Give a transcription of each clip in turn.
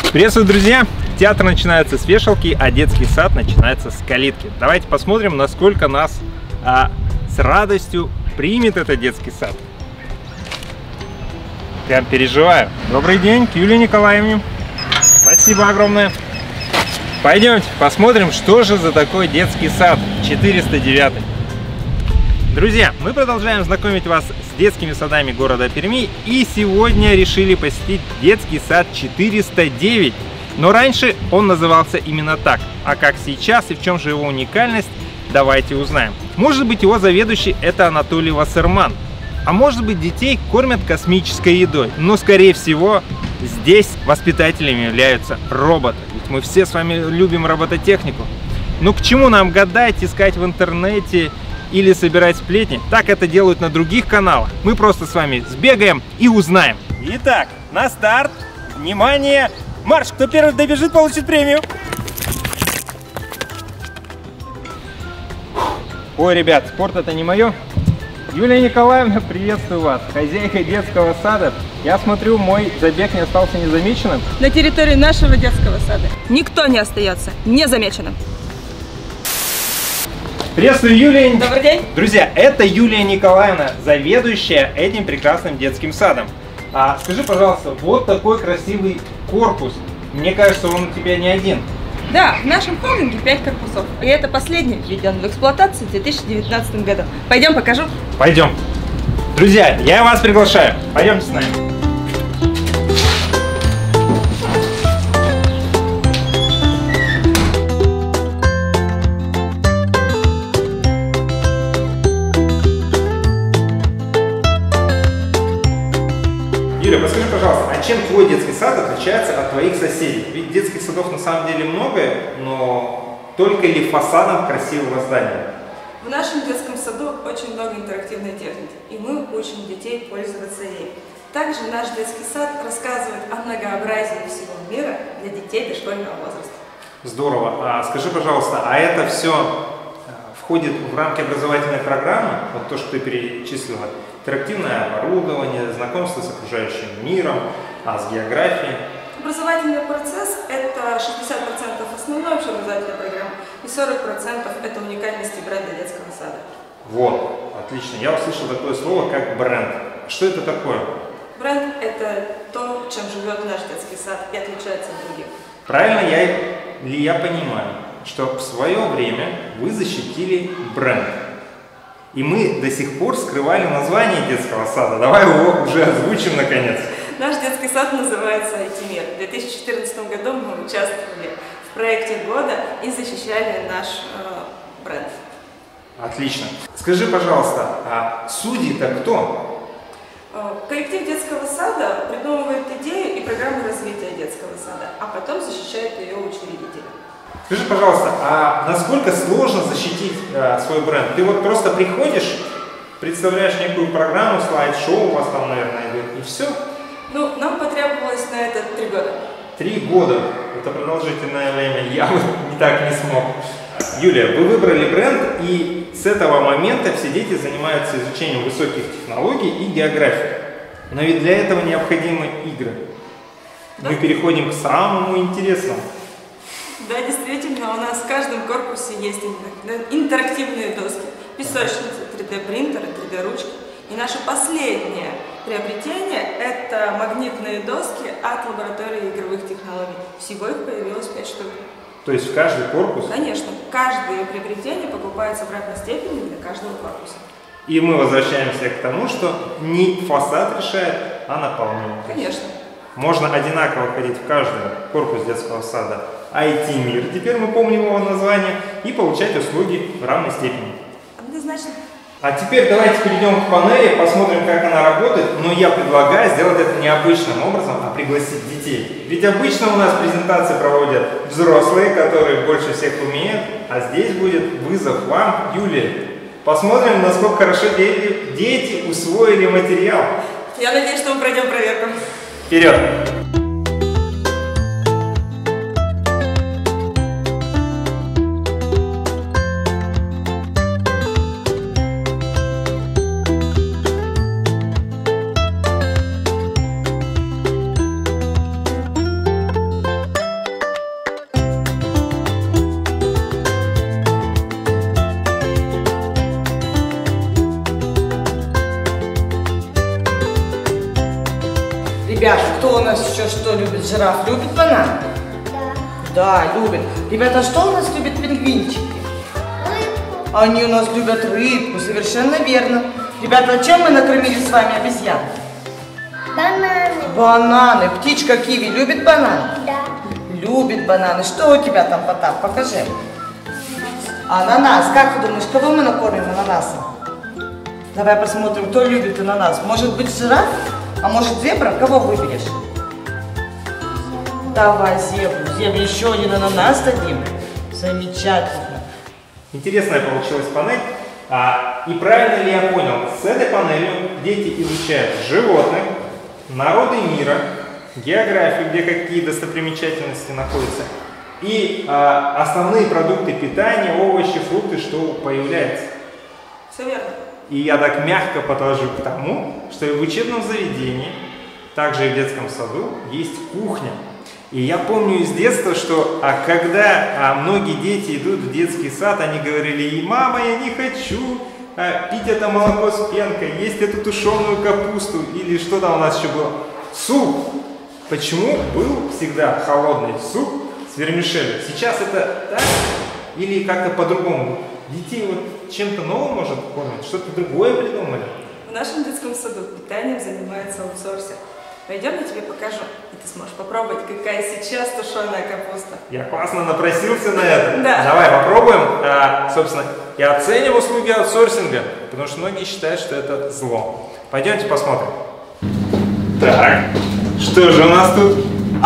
Приветствую, друзья! Театр начинается с вешалки, а детский сад начинается с калитки. Давайте посмотрим, насколько нас с радостью примет этот детский сад. Прям переживаю. Добрый день, к Юлии Николаевне. Спасибо огромное. Пойдемте посмотрим, что же за такой детский сад 409. Друзья, мы продолжаем знакомить вас с детскими садами города Перми, и сегодня решили посетить детский сад 409. Но раньше он назывался именно так. А как сейчас и в чем же его уникальность, давайте узнаем. Может быть, его заведующий это Анатолий Вассерман. А может быть, детей кормят космической едой. Но скорее всего, здесь воспитателями являются роботы. Ведь мы все с вами любим робототехнику. Ну к чему нам гадать, искать в интернете или собирать сплетни? Так это делают на других каналах. Мы просто с вами сбегаем и узнаем. Итак, на старт. Внимание! Марш! Кто первый добежит, получит премию. Ой, ребят, спорт это не мое. Юлия Николаевна, приветствую вас. Хозяйка детского сада. Я смотрю, мой забег не остался незамеченным. На территории нашего детского сада никто не остается незамеченным. Приветствую, Юлия. Добрый день. Друзья, это Юлия Николаевна, заведующая этим прекрасным детским садом. Скажи, пожалуйста, вот такой красивый корпус. Мне кажется, он у тебя не один. Да, в нашем холдинге 5 корпусов. И это последний введен в эксплуатацию в 2019 году. Пойдем покажу. Пойдем. Друзья, я вас приглашаю. Пойдемте с нами. Юля, подскажи, пожалуйста, а чем твой детский сад отличается от твоих соседей? Ведь детских садов на самом деле много, но только ли фасадом красивого здания? В нашем детском саду очень много интерактивной техники, и мы учим детей пользоваться ей. Также наш детский сад рассказывает о многообразии всего мира для детей дошкольного возраста. Здорово. Скажи, пожалуйста, а это все входит в рамки образовательной программы, вот то, что ты перечислила, интерактивное оборудование, знакомство с окружающим миром, с географией? Образовательный процесс – это 60% основной общеобразовательной программы и 40% это уникальности бренда детского сада. Вот, отлично. Я услышал такое слово, как бренд. Что это такое? Бренд – это то, чем живет наш детский сад и отличается от других. Правильно ли я понимаю, что в свое время вы защитили бренд? И мы до сих пор скрывали название детского сада. Давай его уже озвучим наконец. Наш детский сад называется IT-мир. В 2014 году мы участвовали в проекте года и защищали наш бренд. Отлично. Скажи, пожалуйста, а судьи-то кто? Коллектив детского сада придумывает идею и программу развития детского сада, а потом защищает ее учредители. Скажи, пожалуйста, а насколько сложно защитить свой бренд? Ты вот просто приходишь, представляешь некую программу, слайд-шоу у вас там, наверное, идет, и все? Ну, нам потребовалось на это 3 года. 3 года? Это продолжительное время, я бы так не смог. Юлия, вы выбрали бренд, и с этого момента все дети занимаются изучением высоких технологий и географии. Но ведь для этого необходимы игры. Да? Мы переходим к самому интересному. Да, действительно, у нас в каждом корпусе есть интерактивные доски, песочницы, 3D-принтеры, 3D-ручки. И наше последнее приобретение – это магнитные доски от лаборатории игровых технологий. Всего их появилось 5 штук. То есть в каждый корпус? Конечно. Каждое приобретение покупается в равной степени для каждого корпуса. И мы возвращаемся к тому, что не фасад решает, а наполнение. Конечно. Можно одинаково ходить в каждый корпус детского сада IT-мир, теперь мы помним его название, и получать услуги в равной степени. Однозначно. А теперь давайте перейдем к панели, посмотрим, как она работает. Но я предлагаю сделать это необычным образом, а пригласить детей. Ведь обычно у нас презентации проводят взрослые, которые больше всех умеют, а здесь будет вызов вам, Юлия. Посмотрим, насколько хорошо дети усвоили материал. Я надеюсь, что мы пройдем проверку. Вперед! Ребята, кто у нас еще что любит? Жираф любит банан? Да, любит. Ребята, что у нас любят пингвинчики? Рыбку. Они у нас любят рыбку, совершенно верно. Ребята, чем мы накормили с вами обезьян? Бананы. Бананы. Птичка Киви любит бананы? Да. Любит бананы. Что у тебя там, Потап? Покажи. Ананас. Как ты думаешь, кого мы накормим ананасом? Давай посмотрим, кто любит ананас. Может быть, жираф? А может, зебра? Кого выберешь? Давай зебру. Зебре еще один ананас дадим. Замечательно. Интересная получилась панель. И правильно ли я понял, с этой панелью дети изучают животных, народы мира, географию, где какие достопримечательности находятся, и основные продукты питания, овощи, фрукты, что появляется. Все верно. И я так мягко подложу к тому, что и в учебном заведении, также и в детском саду, есть кухня. И я помню из детства, что когда многие дети идут в детский сад, они говорили: и мама, я не хочу пить это молоко с пенкой, есть эту тушеную капусту, или что там у нас еще было, суп. Почему был всегда холодный суп с вермишелью? Сейчас это так или как-то по-другому? Детей вот чем-то новым может кормить? Что-то другое придумали? В нашем детском саду питанием занимается аутсорсер. Пойдем, я тебе покажу, и ты сможешь попробовать, какая сейчас тушеная капуста. Я классно напросился на это. Да. Давай попробуем. Собственно, я оценим услуги аутсорсинга, потому что многие считают, что это зло. Пойдемте посмотрим. Так, что же у нас тут?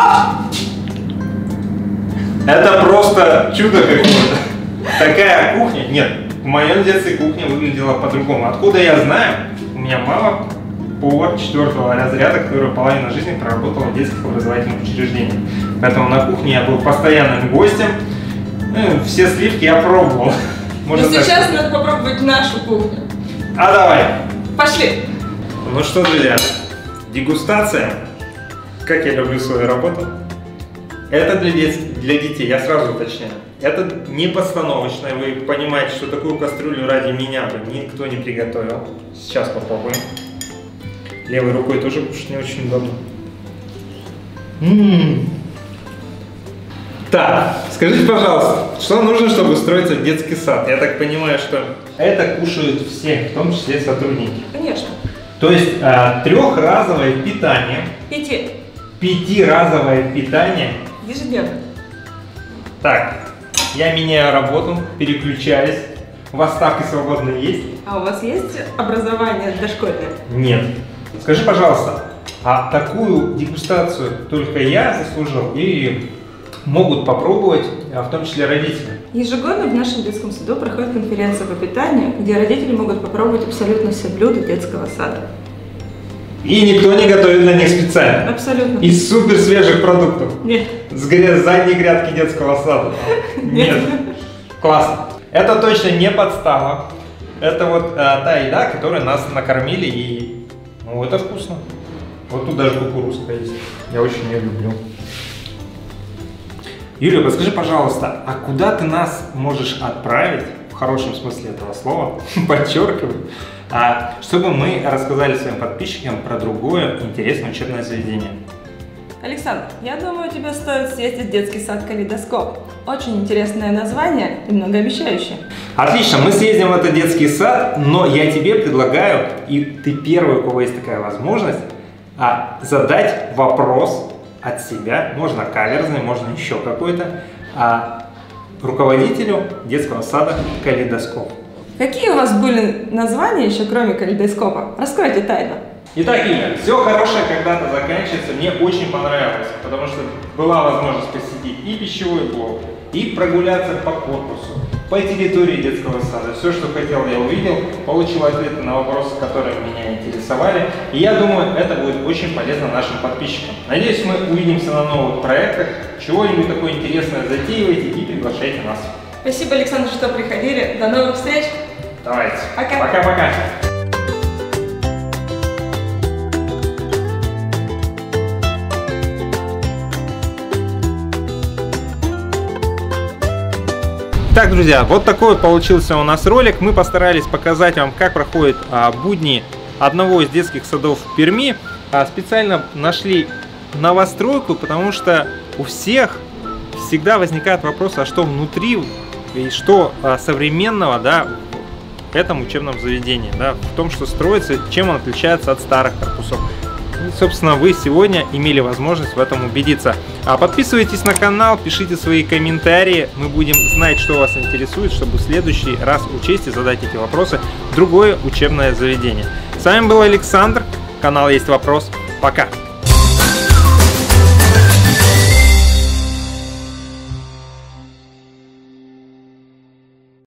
Это просто чудо какое-то. Такая кухня. Нет, в моем детстве кухня выглядела по-другому. Откуда я знаю? У меня мама повар 4-го разряда, которая половину жизни проработала в детских образовательных учреждениях. Поэтому на кухне я был постоянным гостем. Все сливки я пробовал. Но сейчас надо попробовать нашу кухню. Давай. Пошли. Ну что, друзья, дегустация. Как я люблю свою работу. Это для детей, я сразу уточняю. Это не постановочное. Вы понимаете, что такую кастрюлю ради меня бы никто не приготовил. Сейчас попробуем. Левой рукой тоже кушать не очень удобно. Так, скажите, пожалуйста, что нужно, чтобы устроиться в детский сад? Я так понимаю, что это кушают все, в том числе сотрудники. Конечно. То есть трехразовое питание. 5-разовое питание. Ежедневно. Так, я меняю работу, переключаюсь. У вас ставки свободные есть? А у вас есть образование дошкольное? Нет. Скажи, пожалуйста, а такую дегустацию только я заслужил или могут попробовать, в том числе родители? Ежегодно в нашем детском саду проходит конференция по питанию, где родители могут попробовать абсолютно все блюда детского сада. И никто не готовит для них специально? Абсолютно. Из супер свежих продуктов? Нет. С задней грядки детского сада? Нет. Классно. Это точно не подстава. Это вот та еда, которой нас накормили, и ну, это вкусно. Вот тут даже кукурузка есть. Я очень ее люблю. Юлия, подскажи, пожалуйста, а куда ты нас можешь отправить, в хорошем смысле этого слова, подчеркиваю, чтобы мы рассказали своим подписчикам про другое интересное учебное заведение? Александр, я думаю, тебе стоит съездить в детский сад «Калейдоскоп». Очень интересное название и многообещающее. Отлично, мы съездим в этот детский сад, но я тебе предлагаю, и ты первый, у кого есть такая возможность, задать вопрос от себя, можно каверзный, можно еще какой-то, руководителю детского сада «Калейдоскоп». Какие у вас были названия еще, кроме «Калейдоскопа»? Раскройте тайну. Итак, Юля, все хорошее когда-то заканчивается. Мне очень понравилось, потому что была возможность посетить и пищевой блок, и прогуляться по корпусу, по территории детского сада. Все, что хотел, я увидел, получил ответы на вопросы, которые меня интересовали. И я думаю, это будет очень полезно нашим подписчикам. Надеюсь, мы увидимся на новых проектах. Чего-нибудь такое интересное затеивайте и приглашайте нас. Спасибо, Александр, что приходили. До новых встреч. Давайте. Пока. Пока-пока. Так, друзья, вот такой получился у нас ролик. Мы постарались показать вам, как проходят будни одного из детских садов в Перми. специально нашли новостройку, потому что у всех всегда возникает вопрос, а что внутри и что современного, да, в этом учебном заведении, да, в том, что строится, чем он отличается от старых корпусов. И, собственно, вы сегодня имели возможность в этом убедиться. Подписывайтесь на канал, пишите свои комментарии, мы будем знать, что вас интересует, чтобы в следующий раз учесть и задать эти вопросы в другое учебное заведение. С вами был Александр, канал Есть Вопрос. Пока!